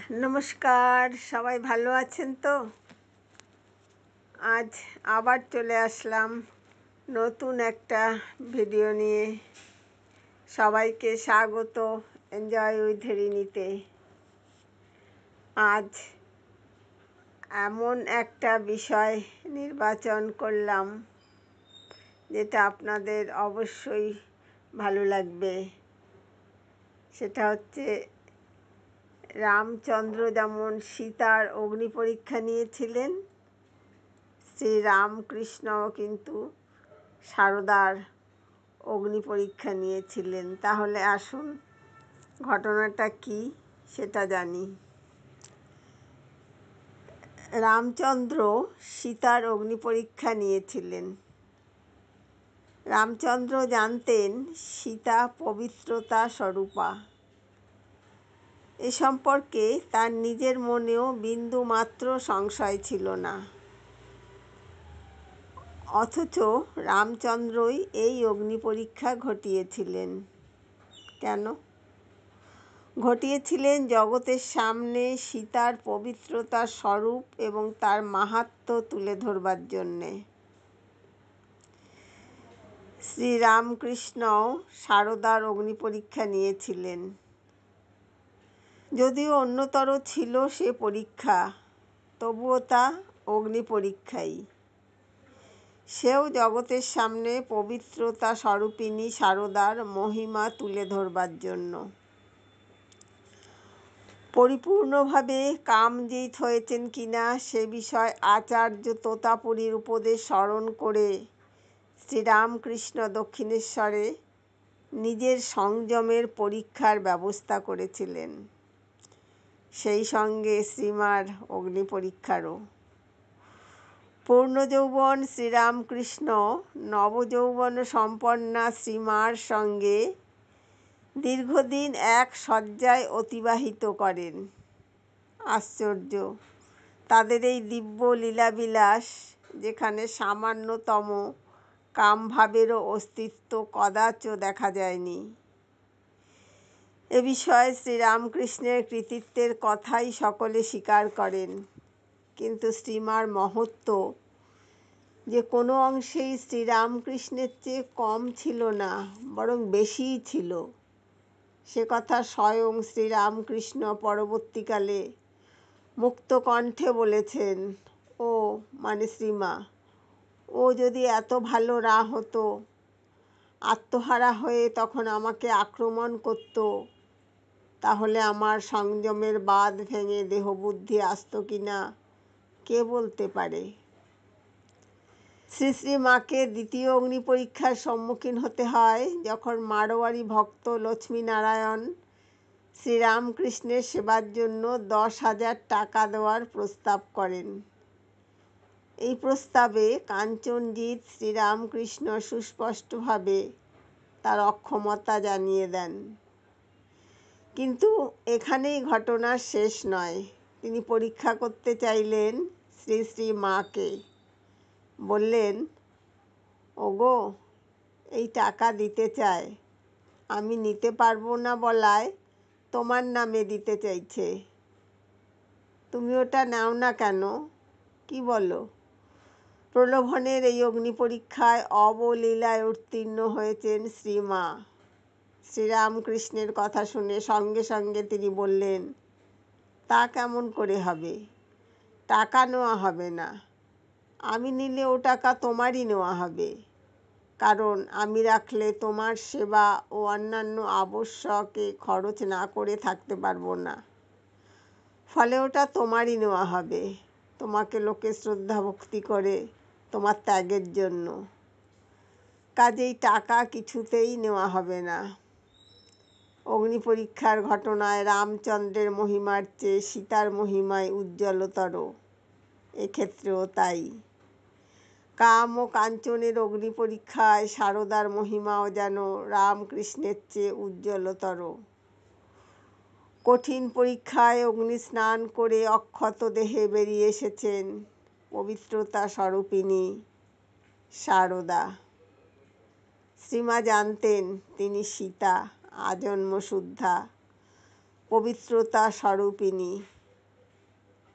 নমস্কার, সবাই ভালো আছেন তো? আজ আবার চলে আসলাম নতুন একটা ভিডিও নিয়ে। সবাইকে স্বাগত এনজয় উইথ রিনিতে। আজ এমন একটা বিষয় নির্বাচন করলাম যেটা আপনাদের অবশ্যই ভালো লাগবে। সেটা হচ্ছে রামচন্দ্র যেমন সীতার অগ্নি পরীক্ষা নিয়েছিলেন, শ্রীরামকৃষ্ণও কিন্তু সারদার অগ্নি পরীক্ষা নিয়েছিলেন। তাহলে আসুন ঘটনাটা কি সেটা জানি। রামচন্দ্র সীতার অগ্নি পরীক্ষা নিয়েছিলেন। রামচন্দ্র জানতেন সীতা পবিত্রতা স্বরূপা। এ সম্পর্কে তার নিজের মনেও বিন্দু মাত্র সংশয় ছিল না। অথচ রামচন্দ্রই এই অগ্নি পরীক্ষা ঘটিয়েছিলেন। কেন ঘটিয়েছিলেন? জগতের সামনে সীতার পবিত্রতার স্বরূপ এবং তার মাহাত্ম্য তুলে ধরবার জন্যে। শ্রীরামকৃষ্ণও সারদার অগ্নি পরীক্ষা নিয়েছিলেন। যদিও অন্যতর ছিল সে পরীক্ষা, তবুও তা অগ্নি পরীক্ষাই। সেও জগতের সামনে পবিত্রতা স্বরূপিণী সারদার মহিমা তুলে ধরবার জন্য। পরিপূর্ণভাবে কামজিৎ হয়েছেন কিনা সে বিষয় আচার্য তোতাপুরীর উপদেশ স্মরণ করে শ্রীরামকৃষ্ণ দক্ষিণেশ্বরে নিজের সংযমের পরীক্ষার ব্যবস্থা করেছিলেন, সেই সঙ্গে শ্রীমার অগ্নি পরীক্ষারও। পূর্ণযৌবন শ্রীরামকৃষ্ণ নবযৌবন সম্পন্না শ্রীমার সঙ্গে দীর্ঘদিন এক শয্যায় অতিবাহিত করেন। আশ্চর্য, তাদের এই দিব্য লীলাবিলাস, যেখানে সামান্যতম কামভাবেরও অস্তিত্ব কদাচ দেখা যায়নি। এ বিষয়ে শ্রীরামকৃষ্ণের কৃতিত্বের কথাই সকলে স্বীকার করেন, কিন্তু শ্রীমার মহত্ত্ব যে কোনো অংশেই শ্রীরামকৃষ্ণের চেয়ে কম ছিল না, বরং বেশিই ছিল। সে কথা স্বয়ং শ্রীরামকৃষ্ণ পরবর্তীকালে মুক্ত কণ্ঠে বলেছেন। ও মানে শ্রীমা, ও যদি এত ভালো না হতো, আত্মহারা হয়ে তখন আমাকে আক্রমণ করত, তাহলে আমার সংযমের বাঁধ ভেঙে দেহবুদ্ধি আসত কিনা কে বলতে পারে। শ্রী শ্রী মাকে দ্বিতীয় অগ্নি পরীক্ষার সম্মুখীন হতে হয় যখন মারোয়ারি ভক্ত লক্ষ্মীনারায়ণ শ্রীরামকৃষ্ণের সেবার জন্য 10,000 টাকা দেওয়ার প্রস্তাব করেন। এই প্রস্তাবে কাঞ্চনজিৎ শ্রীরামকৃষ্ণ সুস্পষ্টভাবে তার অক্ষমতা জানিয়ে দেন। কিন্তু এখানেই ঘটনার শেষ নয়। তিনি পরীক্ষা করতে চাইলেন শ্রী শ্রী মাকে। বললেন, ওগো, এই টাকা দিতে চায়, আমি নিতে পারবো না বলায় তোমার নামে দিতে চাইছে। তুমি ওটা নাও না কেন, কি বলো? প্রলোভনের এই অগ্নি পরীক্ষায় অবলীলায় উত্তীর্ণ হয়েছেন শ্রীমা। শ্রীরামকৃষ্ণের কথা শুনে সঙ্গে সঙ্গে তিনি বললেন, তা কেমন করে হবে? টাকা নেওয়া হবে না। আমি নিলে ও টাকা তোমারই নেওয়া হবে, কারণ আমি রাখলে তোমার সেবা ও অন্যান্য আবশ্যকে খরচ না করে থাকতে পারবো না। ফলে ওটা তোমারই নেওয়া হবে, তোমাকে লোকে শ্রদ্ধা ভক্তি করে তোমার ত্যাগের জন্য। কাজেই টাকা কিছুতেই নেওয়া হবে না। অগ্নি পরীক্ষার ঘটনায় রামচন্দ্রের মহিমার চেয়ে সীতার মহিমায় উজ্জ্বলতর। এক্ষেত্রেও তাই। কাম ও কাঞ্চনের অগ্নি পরীক্ষায় সারদার মহিমাও যেন রামকৃষ্ণের চেয়ে উজ্জ্বলতর। কঠিন পরীক্ষায় অগ্নি স্নান করে অক্ষত দেহে বেরিয়ে এসেছেন পবিত্রতা স্বরূপিণী সারদা। শ্রীমা জানতেন তিনি সীতা, আজন্ম শুদ্ধা, পবিত্রতা স্বরূপিণী।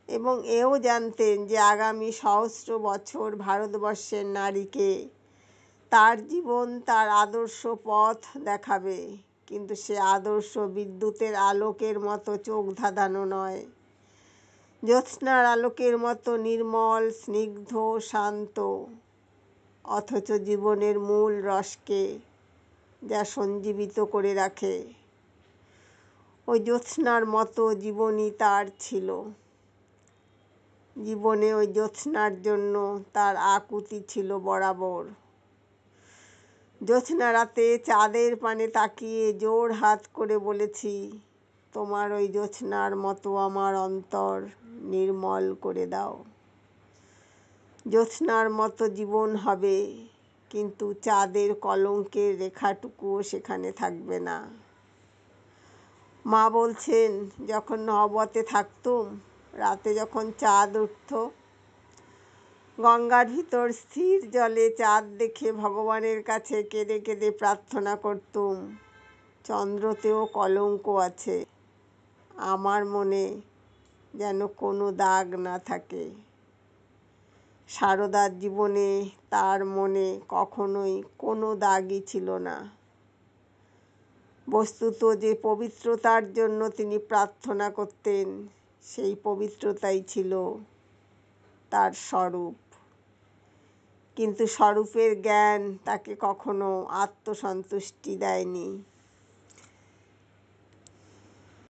এবং এও জানতেন যে আগামী সহস্র বছর ভারতবর্ষের নারীকে তার জীবন তার আদর্শ পথ দেখাবে, কিন্তু সে আদর্শ বিদ্যুতের আলোকের মতো চোখ ধাঁধানো নয়, জ্যোৎস্নার আলোকের মতো নির্মল, স্নিগ্ধ, শান্ত, অথচ জীবনের মূল রসকে যা সঞ্জীবিত করে রাখে। ওই জ্যোৎস্নার মতো জীবনই তার ছিল। জীবনে ওই জ্যোৎস্নার জন্য তার আকুতি ছিল বরাবর। জ্যোৎস্না রাতে চাঁদের পানে তাকিয়ে জোড় হাত করে বলেছি, তোমার ওই জ্যোৎস্নার মতো আমার অন্তর নির্মল করে দাও। জ্যোৎস্নার মতো জীবন হবে, কিন্তু চাঁদের কলঙ্কের রেখাটুকুও সেখানে থাকবে না। মা বলছেন, যখন নহবতে থাকতুম, রাতে যখন চাঁদ উঠত, গঙ্গার ভিতর স্থির জলে চাঁদ দেখে ভগবানের কাছে কেঁদে কেঁদে প্রার্থনা করতুম, চন্দ্রতেও কলঙ্ক আছে, আমার মনে যেন কোনো দাগ না থাকে। সারদার জীবনে তার মনে কখনোই কোনো দাগই ছিল না। বস্তুত যে পবিত্রতার জন্য তিনি প্রার্থনা করতেন, সেই পবিত্রতাই ছিল তার স্বরূপ। কিন্তু স্বরূপের জ্ঞান তাকে কখনো আত্মসন্তুষ্টি দেয়নি।